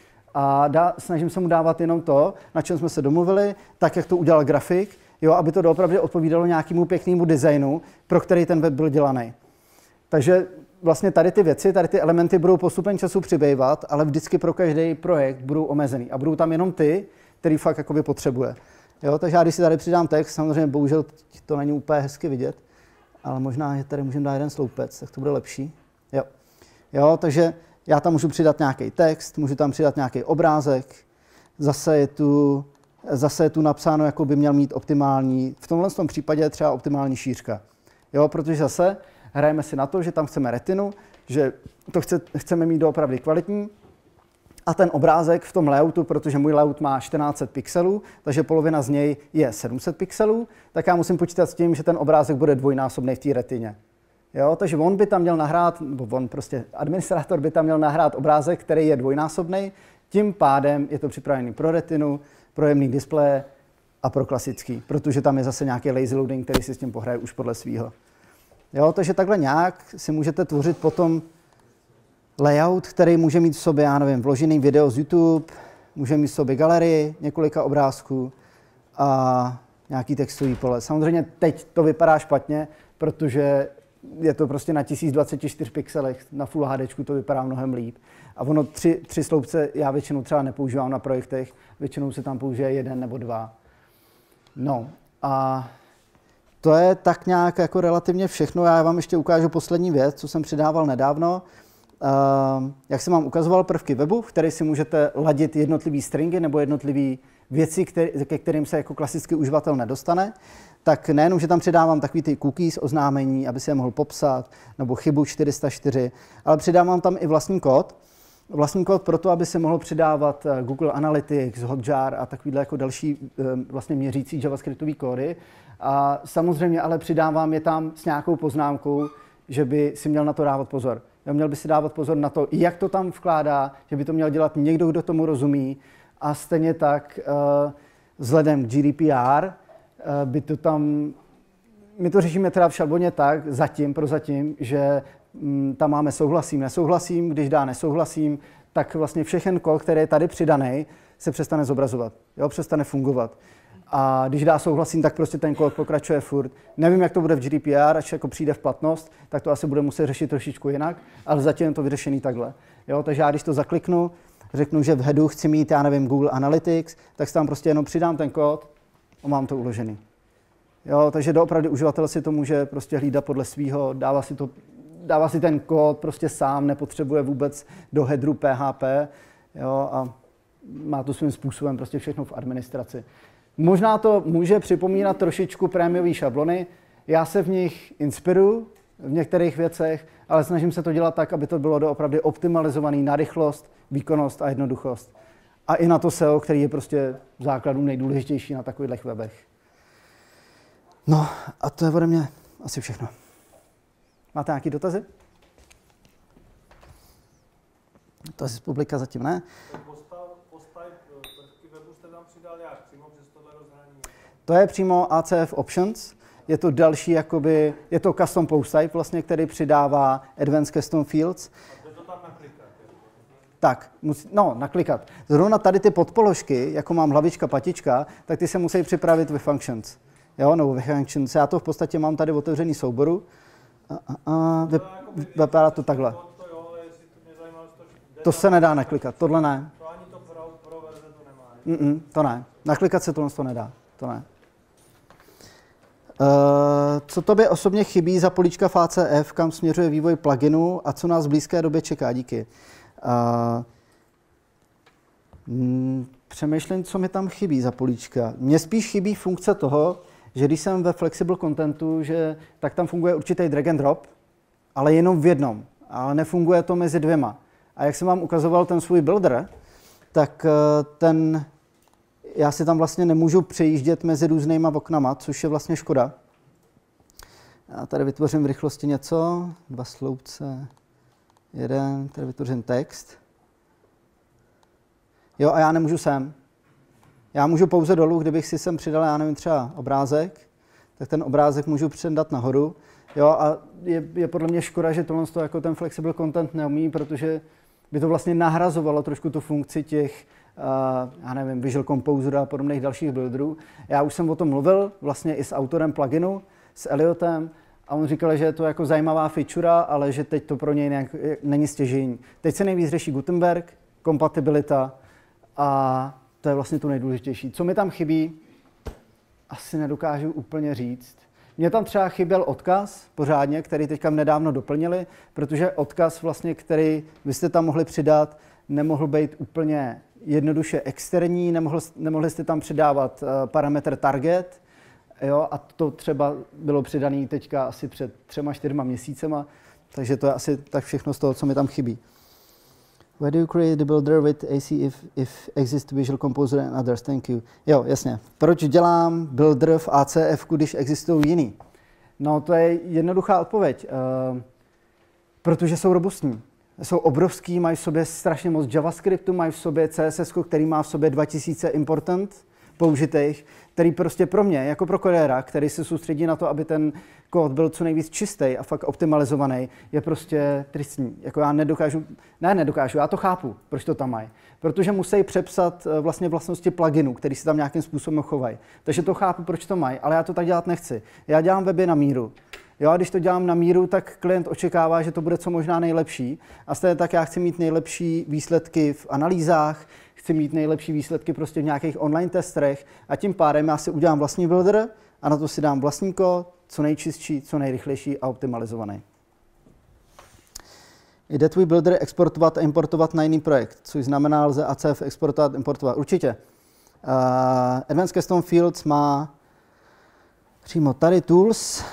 A dá, snažím se mu dávat jenom to, na čem jsme se domluvili, tak, jak to udělal grafik, jo, aby to doopravdy odpovídalo nějakému pěknému designu, pro který ten web byl dělaný. Takže vlastně tady ty věci, tady ty elementy budou postupem času přibývat, ale vždycky pro každý projekt budou omezený. A budou tam jenom ty, který fakt jakoby potřebuje. Jo, takže já když si tady přidám text, samozřejmě bohužel to není úplně hezky vidět, ale možná, že tady můžeme dát jeden sloupec, tak to bude lepší. Jo, jo takže já tam můžu přidat nějaký text, můžu tam přidat nějaký obrázek, zase je tu, zase je tu napsáno, jako by měl mít optimální, v tomhle tom případě třeba optimální šířka. Jo, protože zase hrajeme si na to, že tam chceme retinu, že to chce, chceme mít doopravdy kvalitní a ten obrázek v tom layoutu, protože můj layout má čtrnáct set pixelů, takže polovina z něj je sedm set pixelů, tak já musím počítat s tím, že ten obrázek bude dvojnásobný v té retině. Jo, takže on by tam měl nahrát, nebo on prostě administrátor by tam měl nahrát obrázek, který je dvojnásobný, tím pádem je to připravený pro retinu, pro jemný displeje a pro klasický, protože tam je zase nějaký lazy loading, který si s tím pohraje už podle svýho. Jo, takže takhle nějak si můžete tvořit potom layout, který může mít v sobě, já nevím, vložený video z YouTube, může mít v sobě galerii, několika obrázků a nějaký textový pole. Samozřejmě teď to vypadá špatně, protože je to prostě na tisíc dvacet čtyři pixelech, na Full HDčku to vypadá mnohem líp. A ono tři, tři sloupce já většinou třeba nepoužívám na projektech, většinou se tam použije jeden nebo dva. No a to je tak nějak jako relativně všechno. Já vám ještě ukážu poslední věc, co jsem přidával nedávno. Uh, jak jsem vám ukazoval prvky webu, v které si můžete ladit jednotlivý stringy nebo jednotlivé věci, který, ke kterým se jako klasický uživatel nedostane, tak nejenom, že tam přidávám takový ty cookies, oznámení, aby se je mohl popsat, nebo chybu čtyři sta čtyři, ale přidávám tam i vlastní kód. Vlastní kód pro to, aby se mohl přidávat Google Analytics, Hotjar a takovýhle jako další vlastně měřící javascriptový kódy. A samozřejmě ale přidávám je tam s nějakou poznámkou, že by si měl na to dávat pozor. Měl by si dávat pozor na to, jak to tam vkládá, že by to měl dělat někdo, kdo tomu rozumí. A stejně tak vzhledem k G D P R by to tam, my to řešíme teda v šabloně tak, zatím, prozatím, že m, tam máme souhlasím, nesouhlasím, když dá nesouhlasím, tak vlastně všechen kód, který je tady přidaný, se přestane zobrazovat, jo, přestane fungovat. A když dá souhlasím, tak prostě ten kód pokračuje furt. Nevím, jak to bude v G D P R, až jako přijde v platnost, tak to asi bude muset řešit trošičku jinak, ale zatím je to vyřešený takhle. Jo, takže já když to zakliknu, řeknu, že v headu chci mít, já nevím, Google Analytics, tak si tam prostě jenom přidám ten kód a mám to uložený. Jo, takže doopravdy uživatel si to může prostě hlídat podle svýho, dává si, to, dává si ten kód prostě sám, nepotřebuje vůbec do headeru P H P, jo, a má to svým způsobem prostě všechno v administraci. Možná to může připomínat trošičku prémiové šablony, já se v nich inspiruju v některých věcech, ale snažím se to dělat tak, aby to bylo doopravdy optimalizované na rychlost, výkonnost a jednoduchost. A i na to S E O, který je prostě v základu nejdůležitější na takových webech. No a to je ode mě asi všechno. Máte nějaké dotazy? To asi z publika zatím ne. To je přímo A C F Options. Je to další, jakoby, je to custom post type, vlastně, který přidává Advanced Custom Fields. To tam naklikat. Tak, musí, no, naklikat. Zrovna tady ty podpoložky, jako mám hlavička, patička, tak ty se musí připravit ve functions. Jo, nebo ve functions. Já to v podstatě mám tady otevřený souboru. A, a, a vypadá to takhle. To se nedá naklikat, tohle ne. To ani to pro verze to nemá. Mm-mm, to ne. Naklikat se tohle to nedá, to ne. Uh, co tobě osobně chybí za políčka F A C F, kam směřuje vývoj pluginu a co nás v blízké době čeká? Díky. Uh, přemýšlím, co mi tam chybí za políčka. Mně spíš chybí funkce toho, že když jsem ve flexible contentu, že tak tam funguje určitý drag and drop, ale jenom v jednom. Ale nefunguje to mezi dvěma. A jak jsem vám ukazoval ten svůj builder, tak ten, já si tam vlastně nemůžu přejíždět mezi různýma oknama, což je vlastně škoda. Já tady vytvořím v rychlosti něco, dva sloupce, jeden, tady vytvořím text. Jo, a já nemůžu sem. Já můžu pouze dolů, kdybych si sem přidal, já nevím, třeba obrázek, tak ten obrázek můžu předat nahoru. Jo, a je, je podle mě škoda, že tohle jako ten flexible content neumí, protože by to vlastně nahrazovalo trošku tu funkci těch, uh, já nevím, Visual Composer a podobných dalších builderů. Já už jsem o tom mluvil vlastně i s autorem pluginu, s Elliotem, a on říkal, že je to jako zajímavá feature, ale že teď to pro něj nějak, není stěžejní. Teď se nejvíc řeší Gutenberg, kompatibilita a to je vlastně to nejdůležitější. Co mi tam chybí, asi nedokážu úplně říct. Mně tam třeba chyběl odkaz pořádně, který teďka nedávno doplnili, protože odkaz, vlastně, který vy jste tam mohli přidat, nemohl být úplně jednoduše externí, nemohl, nemohli jste tam přidávat uh, parametr target, jo, a to třeba bylo přidané teďka asi před třema, čtyřma měsícema, takže to je asi tak všechno z toho, co mi tam chybí. Why do you create the builder with A C if, if exist Visual Composer and others? Thank you. Jo, jasně. Proč dělám builder v A C F, když existují jiný? No, to je jednoduchá odpověď. Uh, protože jsou robustní. Jsou obrovský, mají v sobě strašně moc JavaScriptu, mají v sobě C S S, který má v sobě dva tisíce important použitých, který prostě pro mě, jako pro kodéra, který se soustředí na to, aby ten kód byl co nejvíc čistý a fakt optimalizovaný, je prostě tristní. Jako já nedokážu, ne, nedokážu, já to chápu, proč to tam mají. Protože musí přepsat vlastně vlastnosti pluginu, který se tam nějakým způsobem chovají. Takže to chápu, proč to mají, ale já to tak dělat nechci. Já dělám weby na míru. Jo, a když to dělám na míru, tak klient očekává, že to bude co možná nejlepší. A stejně tak já chci mít nejlepší výsledky v analýzách, chci mít nejlepší výsledky prostě v nějakých online testech a tím pádem já si udělám vlastní builder a na to si dám vlastní kód, co nejčistší, co nejrychlejší a optimalizovaný. Jde tvůj builder exportovat a importovat na jiný projekt, což znamená, lze A C F exportovat, importovat. Určitě. Uh, Advanced Custom Fields má přímo tady tools,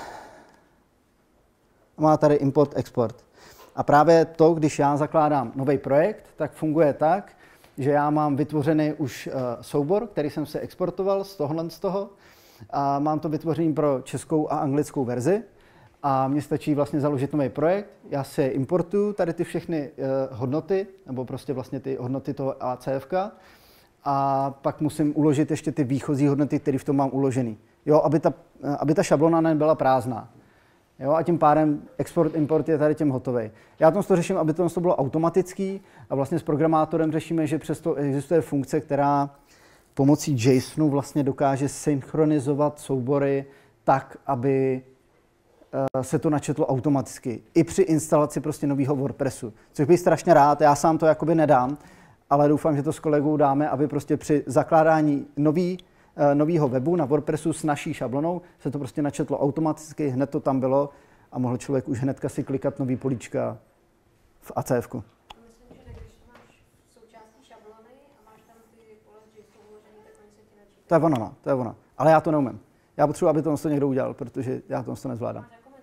má tady import, export. A právě to, když já zakládám nový projekt, tak funguje tak, že já mám vytvořený už uh, soubor, který jsem si exportoval z tohohle z toho. A mám to vytvořený pro českou a anglickou verzi. A mně stačí vlastně založit nový projekt. Já si importuju tady ty všechny uh, hodnoty, nebo prostě vlastně ty hodnoty toho A C F ka. A pak musím uložit ještě ty výchozí hodnoty, které v tom mám uložený. Jo, aby ta, uh, aby ta šablona nebyla prázdná. Jo, a tím pádem export, import je tady tím hotový. Já to řeším, aby to bylo automatický a vlastně s programátorem řešíme, že přesto existuje funkce, která pomocí JSONu vlastně dokáže synchronizovat soubory tak, aby se to načetlo automaticky. I při instalaci prostě nového WordPressu. Což bych strašně rád, já sám to jakoby nedám, ale doufám, že to s kolegou dáme, aby prostě při zakládání nový nového webu na WordPressu s naší šablonou se to prostě načetlo automaticky, hned to tam bylo a mohl člověk už hnedka si klikat nový políčka v A C F ku. Myslím, že když to máš součástí šablony a máš tam ty pole s JSON uložený, tak oni se ti načítají. To je ono, no, to je ono. Ale já to neumím. Já potřebuji, aby to, to někdo udělal, protože já to, to nezvládám.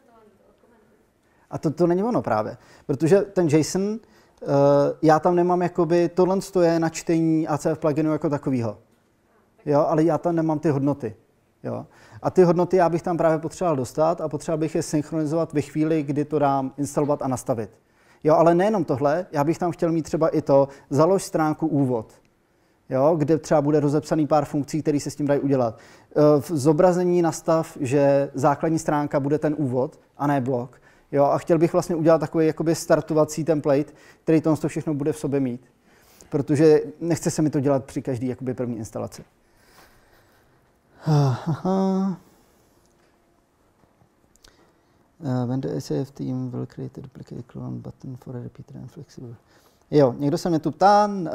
A to, to není ono právě, protože ten JSON, uh, já tam nemám jakoby, tohle je na čtení A C F pluginu jako takovýho. Jo, ale já tam nemám ty hodnoty. Jo. A ty hodnoty já bych tam právě potřeboval dostat a potřeboval bych je synchronizovat ve chvíli, kdy to dám instalovat a nastavit. Jo, ale nejenom tohle, já bych tam chtěl mít třeba i to, založ stránku úvod, jo, kde třeba bude rozepsaný pár funkcí, které se s tím dají udělat. V zobrazení nastav, že základní stránka bude ten úvod a ne blok. Jo, a chtěl bych vlastně udělat takový jakoby startovací template, který to všechno bude v sobě mít. Protože nechce se mi to dělat při každý jakoby první instalaci. Aha. Uh, when the A C F team will create a duplicate clone button for a repeater and flexible. Jo, někdo se mě tu ptá, uh,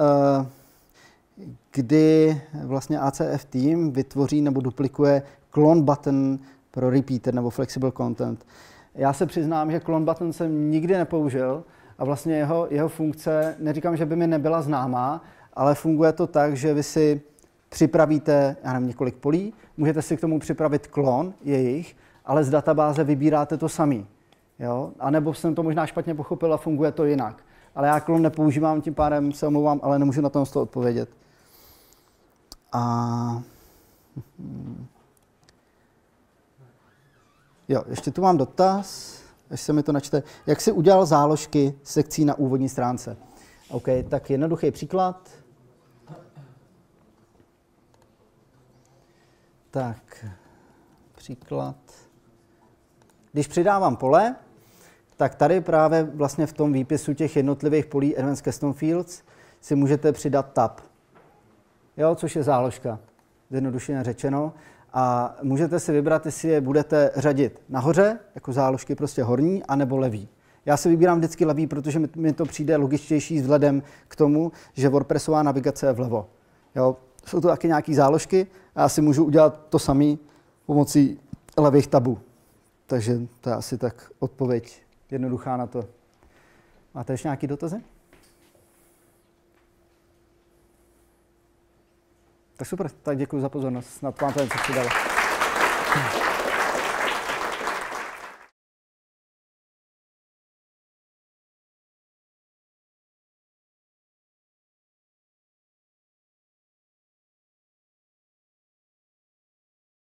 kdy vlastně A C F team vytvoří nebo duplikuje clone button pro repeater nebo flexible content. Já se přiznám, že clone button jsem nikdy nepoužil a vlastně jeho, jeho funkce, neříkám, že by mi nebyla známá, ale funguje to tak, že vy si připravíte, já nevím, několik polí, můžete si k tomu připravit klon jejich, ale z databáze vybíráte to samý. Jo? A nebo jsem to možná špatně pochopil a funguje to jinak. Ale já klon nepoužívám, tím pádem se omlouvám, ale nemůžu na tom z toho odpovědět. A... Jo, ještě tu mám dotaz, až se mi to načte. Jak jsi udělal záložky sekcí na úvodní stránce? OK, tak jednoduchý příklad. Tak, příklad. Když přidávám pole, tak tady právě vlastně v tom výpisu těch jednotlivých polí Advanced Custom Fields si můžete přidat tab, jo, což je záložka, zjednodušeně řečeno. A můžete si vybrat, jestli je budete řadit nahoře, jako záložky prostě horní, anebo levý. Já si vybírám vždycky levý, protože mi, mi to přijde logičtější vzhledem k tomu, že WordPressová navigace je vlevo. Jo, jsou to taky nějaké záložky a já si můžu udělat to samé pomocí levých tabů. Takže to je asi tak odpověď jednoduchá na to. Máte ještě nějaké dotazy? Tak super, tak děkuji za pozornost. Snad vám to něco přidalo.